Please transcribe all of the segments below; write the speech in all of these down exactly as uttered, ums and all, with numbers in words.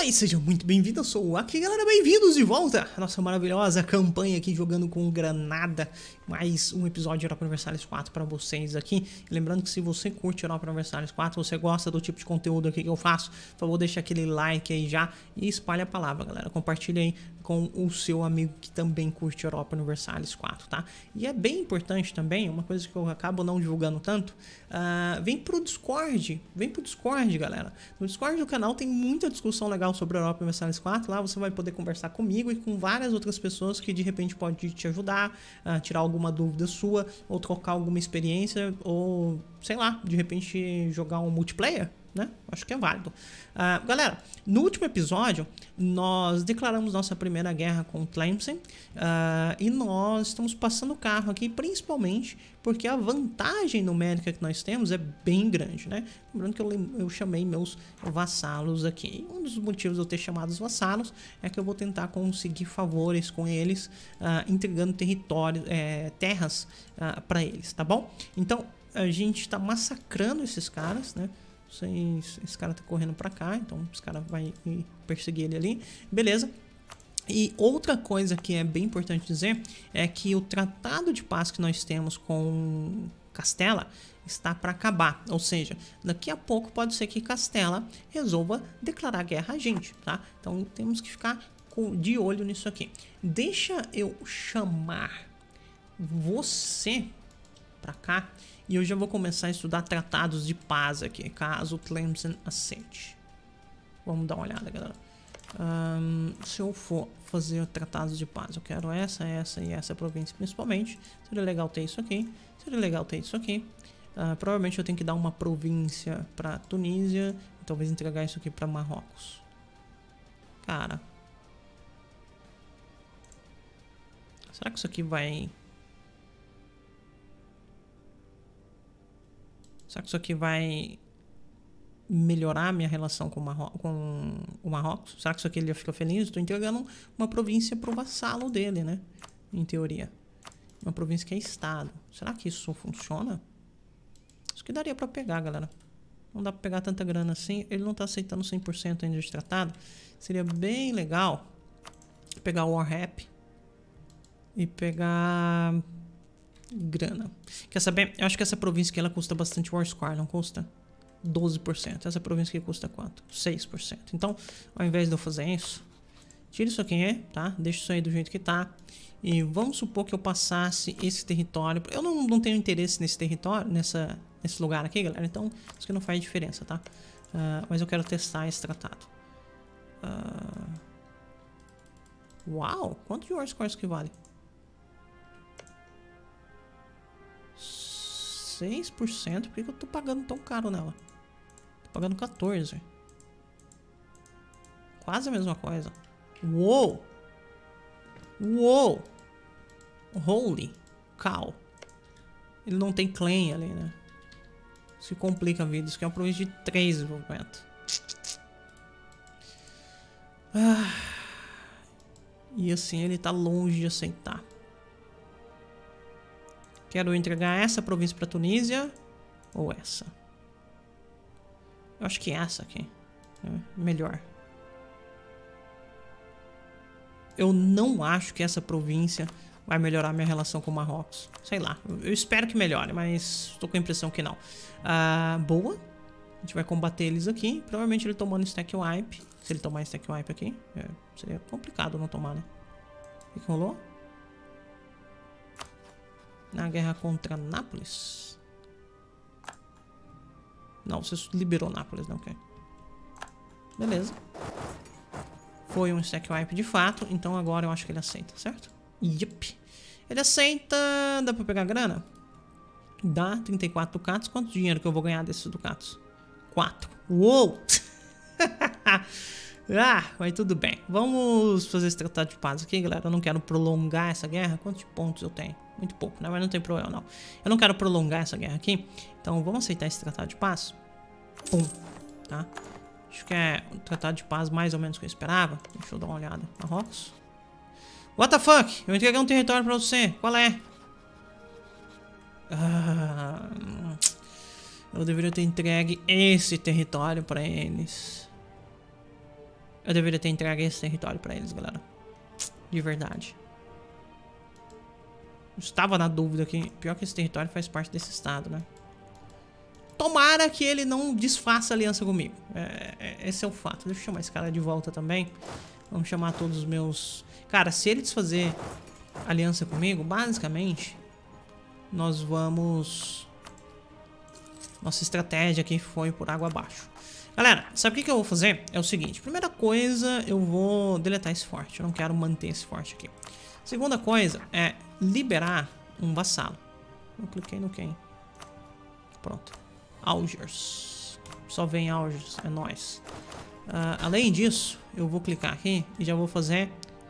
Fala aí, sejam muito bem-vindos, eu sou o Aki, galera, bem-vindos de volta à nossa maravilhosa campanha aqui jogando com Granada. Mais um episódio de Europa Universalis quatro para vocês aqui. E lembrando que se você curte Europa Universalis quatro, você gosta do tipo de conteúdo aqui que eu faço, por favor, deixa aquele like aí já e espalha a palavra, galera. Compartilha aí com o seu amigo que também curte Europa Universalis quatro, tá? E é bem importante também, uma coisa que eu acabo não divulgando tanto, uh, vem pro Discord, vem pro Discord, galera. No Discord do canal tem muita discussão legal sobre Europa Universalis quatro, lá você vai poder conversar comigo e com várias outras pessoas que de repente podem te ajudar, a tirar alguma dúvida sua, ou trocar alguma experiência, ou sei lá, de repente jogar um multiplayer, né? Acho que é válido. Uh, galera, no último episódio nós declaramos nossa primeira guerra com o Tlemcen, uh, e nós estamos passando o carro aqui principalmente porque a vantagem numérica que nós temos é bem grande, né? Lembrando que eu, eu chamei meus vassalos aqui. Um dos motivos de eu ter chamado os vassalos é que eu vou tentar conseguir favores com eles, uh, entregando território, é, terras uh, para eles, tá bom? Então a gente está massacrando esses caras, né? Esse cara tá correndo pra cá, então esse cara vai perseguir ele ali, beleza. E outra coisa que é bem importante dizer é que o tratado de paz que nós temos com Castela está para acabar, ou seja, daqui a pouco pode ser que Castela resolva declarar guerra a gente, tá? Então temos que ficar de olho nisso aqui. Deixa eu chamar você pra cá e eu já vou começar a estudar tratados de paz aqui, caso o Tlemcen aceite. Vamos dar uma olhada, galera. Um, se eu for fazer tratados de paz, eu quero essa, essa e essa província principalmente. Seria legal ter isso aqui. Seria legal ter isso aqui. Uh, provavelmente eu tenho que dar uma província para Tunísia e talvez entregar isso aqui para Marrocos. Cara, será que isso aqui vai... Será que isso aqui vai melhorar a minha relação com o, Marro com o Marrocos? Será que isso aqui ele fica feliz? Estou entregando uma província pro vassalo dele, né? Em teoria. Uma província que é estado. Será que isso funciona? Isso que daria para pegar, galera. Não dá para pegar tanta grana assim. Ele não está aceitando cem por cento ainda de tratado. Seria bem legal pegar o Warrap e pegar... grana. Quer saber? Eu acho que essa província aqui ela custa bastante War Score, não custa? doze por cento. Essa província aqui custa quanto? seis por cento. Então, ao invés de eu fazer isso, tira isso aqui, tá? Deixa isso aí do jeito que tá. E vamos supor que eu passasse esse território. Eu não, não tenho interesse nesse território, nessa, nesse lugar aqui, galera. Então, isso aqui não faz diferença, tá? Uh, mas eu quero testar esse tratado. Uh... Uau! Quanto de War Score isso que vale? seis por cento? Por que eu tô pagando tão caro nela? Tô pagando quatorze. Quase a mesma coisa. Uou! Uou! Holy cow! Ele não tem claim ali, né? Isso complica a vida. Isso aqui é uma província de três desenvolvimento. Ah. E assim, ele tá longe de aceitar. Quero entregar essa província para Tunísia ou essa? Eu acho que essa aqui é melhor. Eu não acho que essa província vai melhorar minha relação com o Marrocos. Sei lá, eu espero que melhore, mas estou com a impressão que não. Ah, boa. A gente vai combater eles aqui. Provavelmente ele tomando stack wipe. Se ele tomar stack wipe aqui, é, seria complicado não tomar, né? O que rolou? Na guerra contra Nápoles? Não, você liberou Nápoles, não quer? Beleza. Foi um stack wipe de fato, então agora eu acho que ele aceita, certo? Yup. Ele aceita... Dá pra pegar grana? Dá, trinta e quatro ducatos. Quanto dinheiro que eu vou ganhar desses ducatos? quatro. Uou! Ah, mas tudo bem. Vamos fazer esse tratado de paz aqui, galera. Eu não quero prolongar essa guerra. Quantos pontos eu tenho? Muito pouco, né? Mas não tem problema, não. Eu não quero prolongar essa guerra aqui. Então, vamos aceitar esse tratado de paz. Pum. Tá? Acho que é um tratado de paz mais ou menos que eu esperava. Deixa eu dar uma olhada. Marrocos. What the fuck? Eu entreguei um território pra você. Qual é? Ah, eu deveria ter entregue esse território pra eles. Eu deveria ter entregue esse território pra eles, galera. De verdade. Estava na dúvida que... Pior que esse território faz parte desse estado, né? Tomara que ele não desfaça aliança comigo. É, é, esse é o fato. Deixa eu chamar esse cara de volta também. Vamos chamar todos os meus... Cara, se ele desfazer aliança comigo, basicamente... Nós vamos... Nossa estratégia aqui foi por água abaixo. Galera, sabe o que, que eu vou fazer? É o seguinte. Primeira coisa, eu vou deletar esse forte. Eu não quero manter esse forte aqui. Segunda coisa é liberar um vassalo. Eu cliquei no quem? Pronto. Algiers. Só vem Algiers. É nóis. Uh, além disso, eu vou clicar aqui e já vou fazer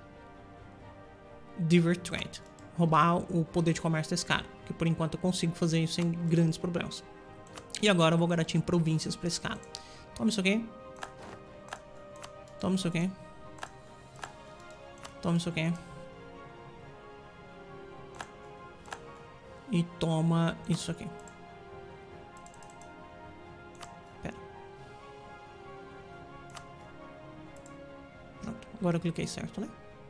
Divert Trade. Roubar o poder de comércio desse cara. Que por enquanto eu consigo fazer isso sem grandes problemas. E agora eu vou garantir províncias pra esse cara. Toma isso aqui. Toma isso aqui. Toma isso aqui. E toma isso aqui. Pera. Pronto. Agora eu cliquei certo, né?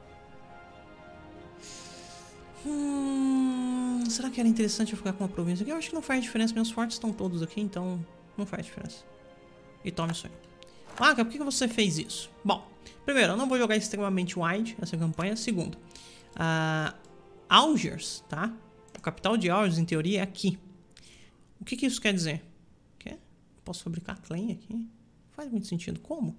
Hum, será que era interessante eu ficar com uma província aqui? Eu acho que não faz diferença. Meus fortes estão todos aqui, então não faz diferença. E tome isso aí. Ah, por que você fez isso? Bom, primeiro, eu não vou jogar extremamente wide essa campanha. Segundo, uh, Algiers, tá? A capital de Algiers, em teoria, é aqui. O que, que isso quer dizer? Quer? Posso fabricar claim aqui? Não faz muito sentido. Como?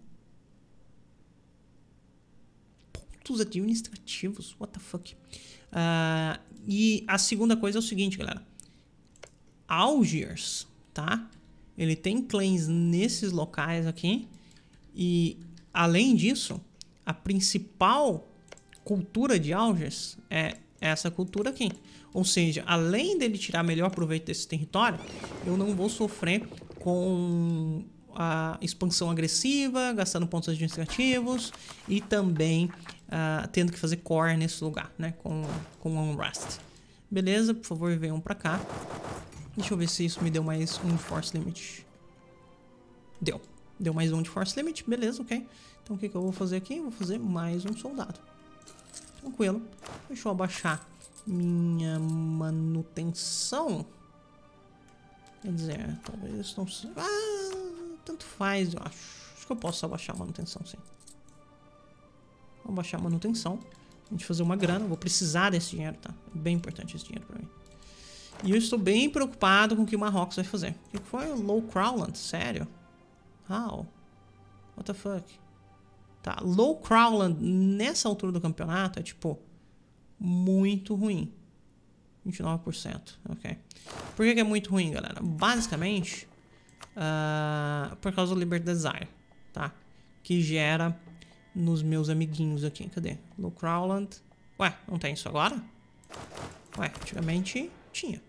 Pontos administrativos. What the fuck? Uh, e a segunda coisa é o seguinte, galera. Algiers, tá? Ele tem claims nesses locais aqui. E, além disso, a principal cultura de Algiers é essa cultura aqui. Ou seja, além dele tirar melhor proveito desse território, eu não vou sofrer com a expansão agressiva, gastando pontos administrativos e também uh, tendo que fazer core nesse lugar, né? Com, com Unrest. Beleza, por favor, venham pra cá. Deixa eu ver se isso me deu mais um de Force Limit. Deu. Deu mais um de Force Limit. Beleza, ok. Então o que, que eu vou fazer aqui? Eu vou fazer mais um soldado. Tranquilo. Deixa eu abaixar minha manutenção. Quer dizer, talvez não... Ah, tanto faz, eu acho. Acho que eu posso abaixar a manutenção, sim. Vou abaixar a manutenção. A gente fazer uma grana. Eu vou precisar desse dinheiro, tá? É bem importante esse dinheiro pra mim. E eu estou bem preocupado com o que o Marrocos vai fazer. O que foi? Low Crowland? Sério? How? What the fuck? Tá, Low Crowland nessa altura do campeonato é tipo muito ruim. vinte e nove por cento, ok. Por que, que é muito ruim, galera? Basicamente, uh, por causa do Liberty Desire, tá? Que gera nos meus amiguinhos aqui. Cadê? Low Crowland. Ué, não tem isso agora? Ué, antigamente tinha.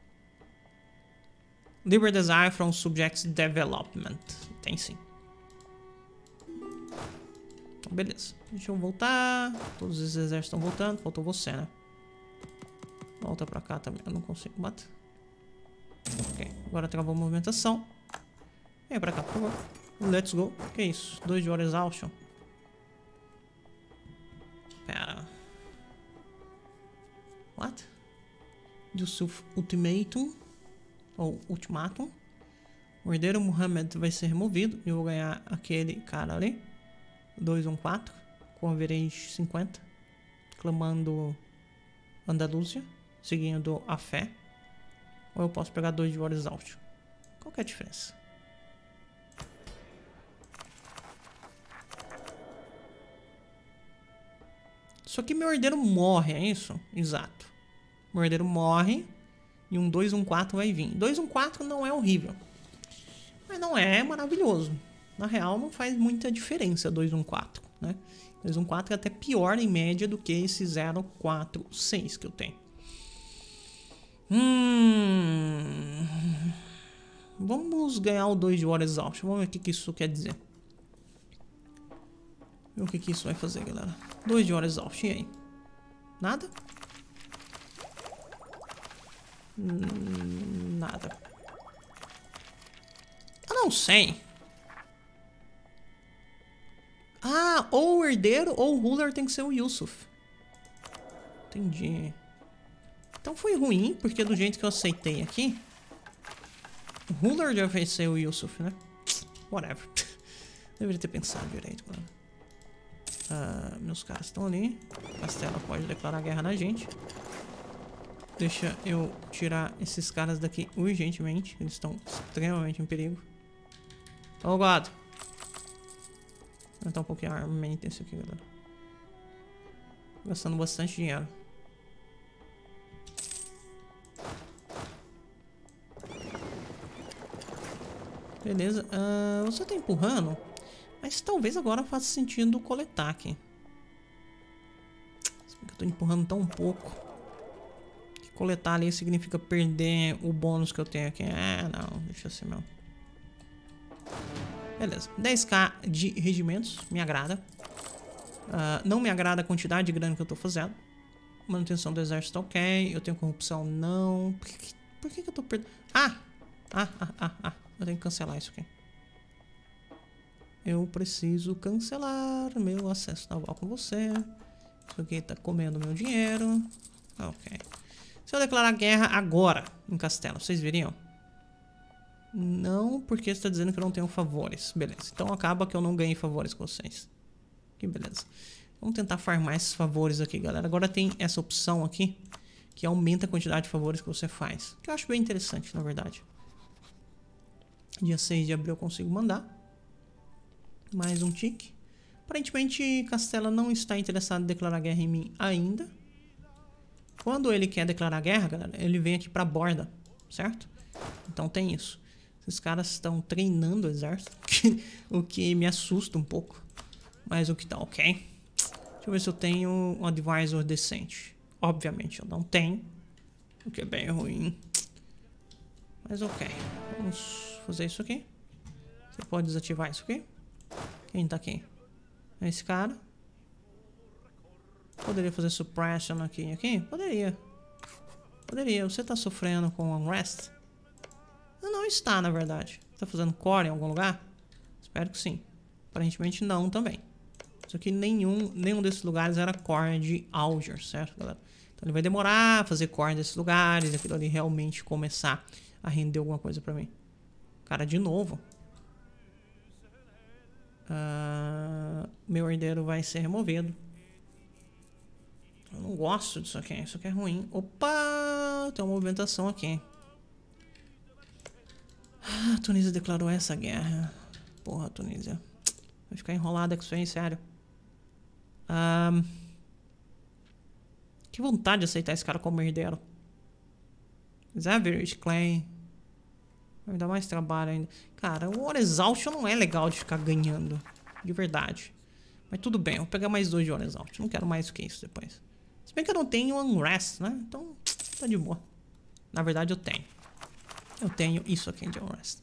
Liberty Desire from Subjects Development. Tem sim. Então, beleza. Deixa eu voltar. Todos os exércitos estão voltando. Faltou você, né? Volta pra cá também. Eu não consigo bater. Ok. Agora travou a movimentação. Vem pra cá, por favor. Let's go. Que isso? Dois de War Exhaustion. Pera. What? Yusuf Ultimatum. Ou Ultimatum. O herdeiro Muhammad vai ser removido. E eu vou ganhar aquele cara ali. dois um quatro. Com average cinquenta. Clamando Andalúzia. Seguindo a fé. Ou eu posso pegar dois de War Exhaustion. Qual que é a diferença? Só que meu herdeiro morre, é isso? Exato. Meu herdeiro morre. E um dois um quatro vai vir. dois um quatro não é horrível. Mas não é maravilhoso. Na real, não faz muita diferença dois um quatro, né? dois um quatro é até pior em média do que esse zero quatro seis que eu tenho. Hum... Vamos ganhar o dois de War Exhaustion. Vamos ver o que, que isso quer dizer. Ver o que, que isso vai fazer, galera. dois de War Exhaustion, e aí? Nada? Hum, nada. Eu não sei. Ah, Ah, ou o herdeiro ou o ruler tem que ser o Yusuf. Entendi. Então foi ruim, porque do jeito que eu aceitei aqui, o ruler deve ser o Yusuf, né? Whatever. Deveria ter pensado direito, mano. Uh, meus caras estão ali. Castela pode declarar guerra na gente. Deixa eu tirar esses caras daqui urgentemente. Eles estão extremamente em perigo. Oh, God. Vou aumentar um pouquinho a armamento esse aqui, galera. Gastando bastante dinheiro. Beleza. Uh, você tá empurrando, mas talvez agora faça sentido coletar aqui. Eu tô empurrando tão pouco. Que coletar ali significa perder o bônus que eu tenho aqui. Ah, não. Deixa assim mesmo. Beleza. dez k de regimentos. Me agrada. Uh, não me agrada a quantidade de grana que eu tô fazendo. Manutenção do exército, ok. Eu tenho corrupção, não. Por que, por que, que eu tô perdendo? Ah! Ah, ah, ah, ah. Eu tenho que cancelar isso aqui. Eu preciso cancelar meu acesso naval com você. Isso aqui tá comendo meu dinheiro. Ok. Se eu declarar guerra agora em Castelo, vocês viriam? Não, porque você tá dizendo que eu não tenho favores. Beleza. Então acaba que eu não ganhei favores com vocês. Que beleza. Vamos tentar farmar esses favores aqui, galera. Agora tem essa opção aqui, que aumenta a quantidade de favores que você faz. Que eu acho bem interessante, na verdade. Dia seis de abril eu consigo mandar. Mais um tique. Aparentemente, Castela não está interessado em declarar guerra em mim ainda. Quando ele quer declarar guerra, galera, ele vem aqui pra borda, certo? Então tem isso. Esses caras estão treinando o exército, o que me assusta um pouco. Mas o que tá ok. Deixa eu ver se eu tenho um advisor decente. Obviamente eu não tenho, o que é bem ruim. Mas ok. Vamos fazer isso aqui. Você pode desativar isso aqui. Quem tá aqui? Esse cara. Poderia fazer suppression aqui aqui? Poderia. Poderia. Você tá sofrendo com unrest? Não, não está, na verdade. Tá fazendo core em algum lugar? Espero que sim. Aparentemente não também. Isso aqui nenhum, nenhum desses lugares era core de Alger, certo, galera? Então ele vai demorar a fazer core desses lugares, aquilo ali realmente começar a render alguma coisa pra mim. Cara, de novo. Uh, meu herdeiro vai ser removido. Eu não gosto disso aqui. Isso aqui é ruim. Opa! Tem uma movimentação aqui. Ah, a Tunísia declarou essa guerra. Porra, Tunísia. Vai ficar enrolada com isso aí, sério. Um, que vontade de aceitar esse cara como herdeiro. Zavirish Clay. Vai me dar mais trabalho ainda. Cara, o War Exhaustion não é legal de ficar ganhando. De verdade. Mas tudo bem, eu vou pegar mais dois de War Exhaustion. Não quero mais do que isso depois. Se bem que eu não tenho Unrest, né? Então, tá de boa. Na verdade, eu tenho. Eu tenho isso aqui de Unrest.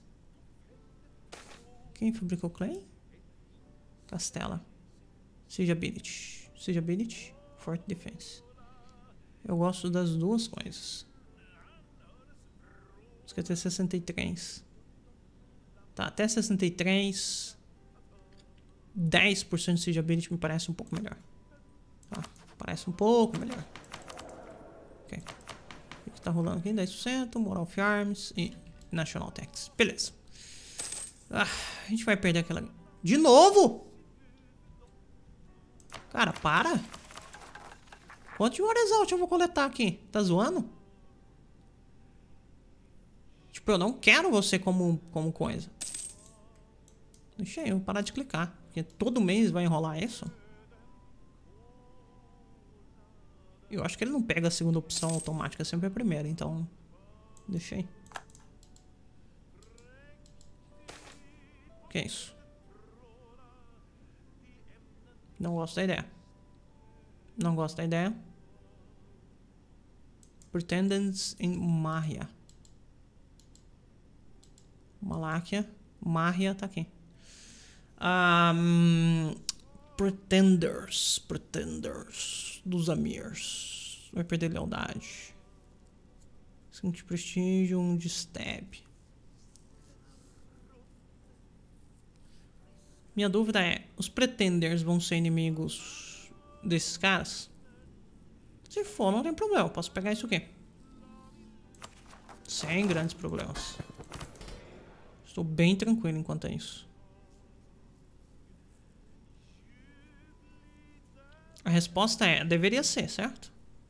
Quem fabricou Clay? Castela. Siege Ability. Siege Ability. Fort Defense. Eu gosto das duas coisas. Isso aqui é até sessenta e três. Tá, até sessenta e três. dez por cento de Siege Ability me parece um pouco melhor. Tá, parece um pouco melhor. Ok. O que tá rolando aqui? dez por cento. Moral of Arms e National Tax. Beleza. Ah, a gente vai perder aquela... De novo? Cara, para. Quanto de War Exalt eu vou coletar aqui? Tá zoando? Tipo, eu não quero você como, como coisa. Deixa eu parar de clicar. Porque todo mês vai enrolar isso. Eu acho que ele não pega a segunda opção automática, sempre a primeira. Então, deixa aí. O que é isso? Não gosto da ideia. Não gosto da ideia. Pretendents em Mahia. Maláquia. Mahia tá aqui. Um, pretenders. Pretenders. Dos Amirs. Vai perder lealdade. cinco de prestígio, um de stab. Minha dúvida é, os pretenders vão ser inimigos desses caras? Se for, não tem problema. Posso pegar isso aqui. Sem grandes problemas. Estou bem tranquilo enquanto é isso. A resposta é, deveria ser, certo?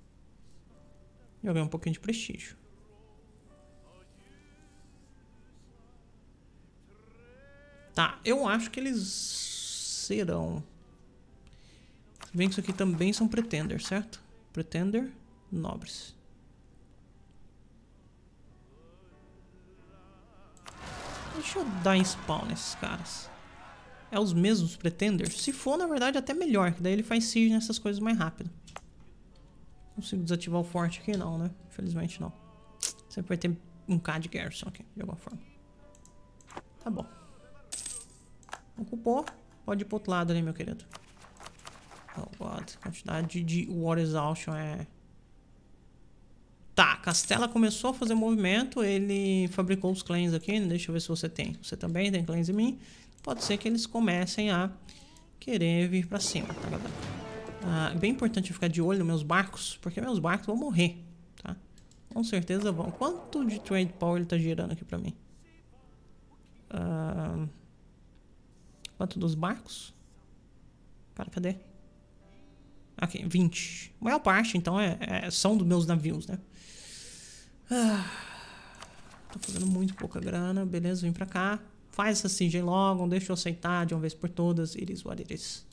Eu ganhei um pouquinho de prestígio. Tá, eu acho que eles serão. Se bem que isso aqui também são pretenders, certo? Pretender, nobres. Deixa eu dar em spawn nesses caras. É os mesmos pretenders? Se for, na verdade, até melhor, que daí ele faz siege nessas coisas mais rápido. Consigo desativar o forte aqui? Não, né? Infelizmente não. Sempre vai ter um K de garrison aqui, de alguma forma. Tá bom. Ocupou. Pode ir pro outro lado ali, meu querido. Oh, God. A quantidade de War Exhaustion é... Tá, Castela começou a fazer movimento. Ele fabricou os clãs aqui. Deixa eu ver se você tem. Você também tem clãs em mim. Pode ser que eles comecem a querer vir pra cima, tá, galera? Ah, bem importante eu ficar de olho nos meus barcos, porque meus barcos vão morrer, tá? Com certeza vão. Quanto de trade power ele tá gerando aqui pra mim? Ah, quanto dos barcos? Cara, cadê? Aqui, vinte. A maior parte, então, é, é, são dos meus navios, né? Ah, tô fazendo muito pouca grana. Beleza, vem pra cá. Faz essa siege logo, deixa eu aceitar de uma vez por todas. It is what it is.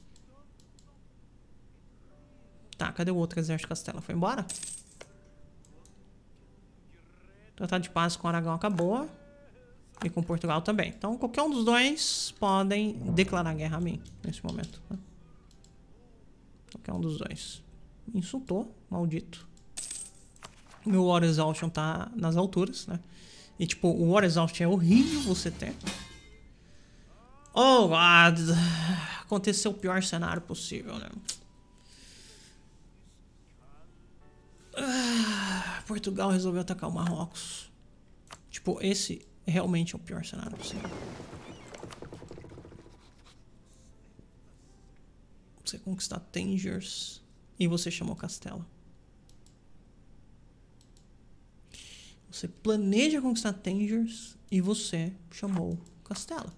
Tá, cadê o outro exército de Castela? Foi embora? Tratado de paz com Aragão acabou. E com Portugal também. Então, qualquer um dos dois podem declarar guerra a mim nesse momento. Né? Qualquer um dos dois. Me insultou, maldito. Meu War Exhaustion tá nas alturas, né? E, tipo, o War Exhaustion é horrível você ter. Oh, God. Aconteceu o pior cenário possível, né? Ah, Portugal resolveu atacar o Marrocos. Tipo, esse realmente é o pior cenário possível. Você conquistar Tangiers e você chamou Castela. Você planeja conquistar Tangiers e você chamou Castela.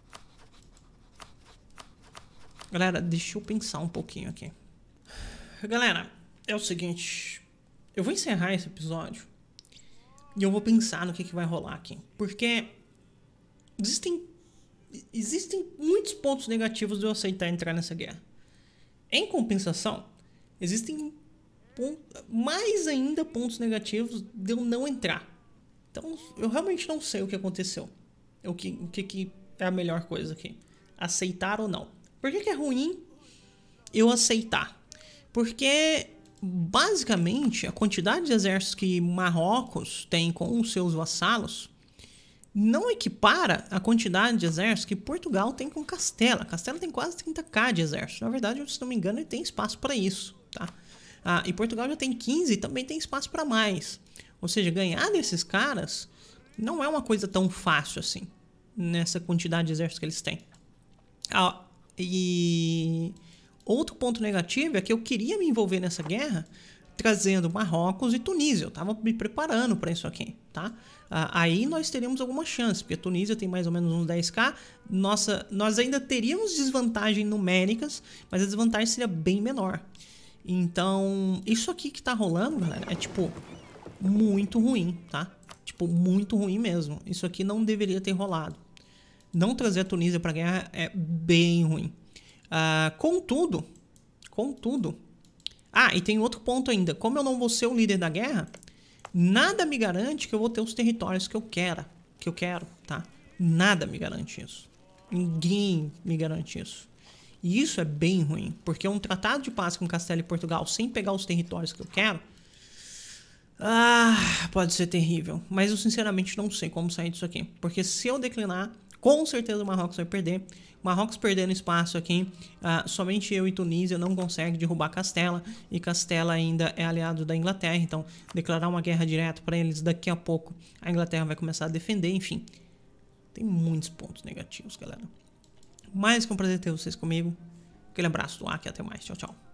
Galera, deixa eu pensar um pouquinho aqui. Galera, é o seguinte. Eu vou encerrar esse episódio e eu vou pensar no que, que vai rolar aqui. Porque existem, existem muitos pontos negativos de eu aceitar entrar nessa guerra. Em compensação, existem mais ainda pontos negativos de eu não entrar. Então, eu realmente não sei o que aconteceu. O que, o que, que é a melhor coisa aqui. Aceitar ou não. Por que, que é ruim eu aceitar? Porque, basicamente, a quantidade de exércitos que Marrocos tem com os seus vassalos não equipara a quantidade de exércitos que Portugal tem com Castela. Castela tem quase trinta mil de exército. Na verdade, se não me engano, ele tem espaço para isso, tá? Ah, e Portugal já tem quinze e também tem espaço para mais. Ou seja, ganhar desses caras não é uma coisa tão fácil assim, nessa quantidade de exércitos que eles têm. Ah, e outro ponto negativo é que eu queria me envolver nessa guerra trazendo Marrocos e Tunísia. Eu estava me preparando para isso aqui, tá? Ah, aí nós teríamos alguma chance, porque a Tunísia tem mais ou menos uns dez mil. Nossa, nós ainda teríamos desvantagem numéricas, mas a desvantagem seria bem menor. Então, isso aqui que tá rolando, galera, é tipo muito ruim, tá? Tipo, muito ruim mesmo. Isso aqui não deveria ter rolado. Não trazer a Tunísia pra guerra é bem ruim. Uh, contudo, contudo... Ah, e tem outro ponto ainda. Como eu não vou ser o líder da guerra, nada me garante que eu vou ter os territórios que eu quero, que eu quero, tá? Nada me garante isso. Ninguém me garante isso. E isso é bem ruim, porque um tratado de paz com Castela e Portugal sem pegar os territórios que eu quero, ah, pode ser terrível. Mas eu sinceramente não sei como sair disso aqui. Porque se eu declinar, com certeza o Marrocos vai perder. O Marrocos perdendo espaço aqui, ah, somente eu e Tunísia não conseguem derrubar Castela. E Castela ainda é aliado da Inglaterra, então declarar uma guerra direta para eles daqui a pouco, a Inglaterra vai começar a defender, enfim. Tem muitos pontos negativos, galera. Mais que um prazer ter vocês comigo. Aquele abraço do Aki, até mais. Tchau, tchau.